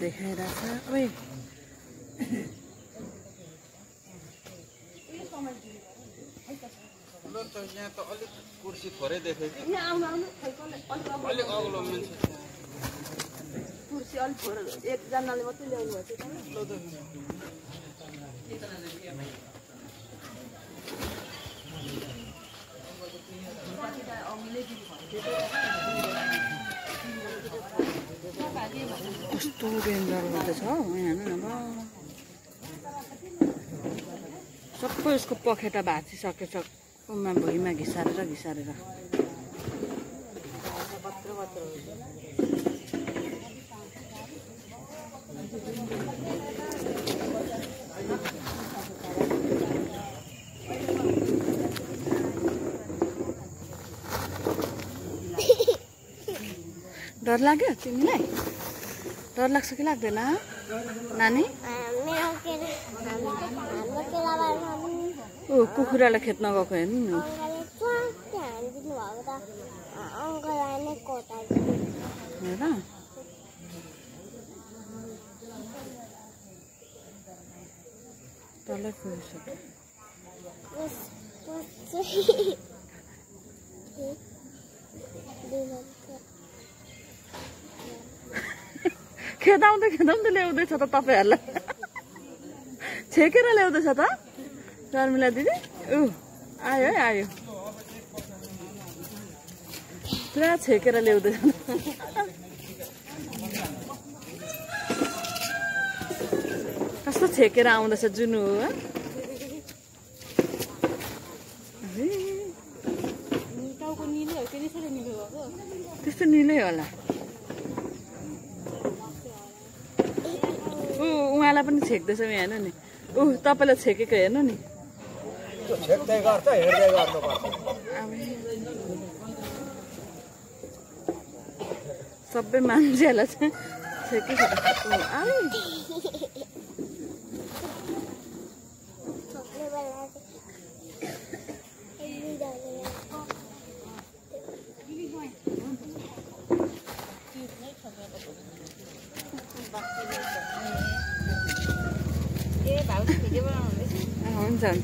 देखाइरहेछ। ओइ यहाँ त अलिक कुर्सी थोरै देखेँ कि अलिक अग्लो मान्छे कुर्सी अलिक थोरै एकजनाले मात्रै ल्याउनु भएको कस्तो डेन्जर हुँदैछ हौ यहाँ हेर्नु न। सबै उसको पखेटा भाँचिसकेछ उमा भुइँमा घिसारेर डर लाग्यो तिमीलाई? डर लाग्छ कि लाग्दैन नानी? ऊ कुखुरालाई खेद्न गएको हेर्नु नि। हेर तलै पुगिसक्यो। खेदाउँदै ल्याउँदैछ त तपाईँहरूलाई। छेकेर ल्याउँदैछ त शर्मिला दिदी। आयो है आयो, पुरा छेकेर ल्याउँदैछ। कस्तो छेकेर आउँदैछ जुनु हो। त्यस्तो निलै होला। उहाँलाई पनि छेक्दैछ हेर्नु नि। तपाईँलाई छेकेको हेर्नु नि। सबै मान्छेहरूलाई चाहिँ छेकिसक्यो। हुन्छ।